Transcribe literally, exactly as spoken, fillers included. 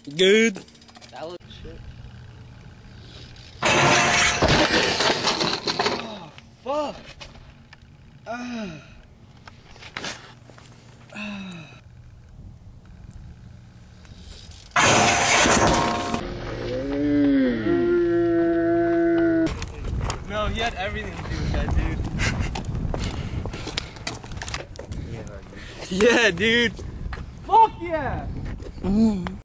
Good. That looks shit. Oh, fuck. Ah. Ah. No, he had everything to do with that, dude. Yeah, dude. Fuck yeah! Mm.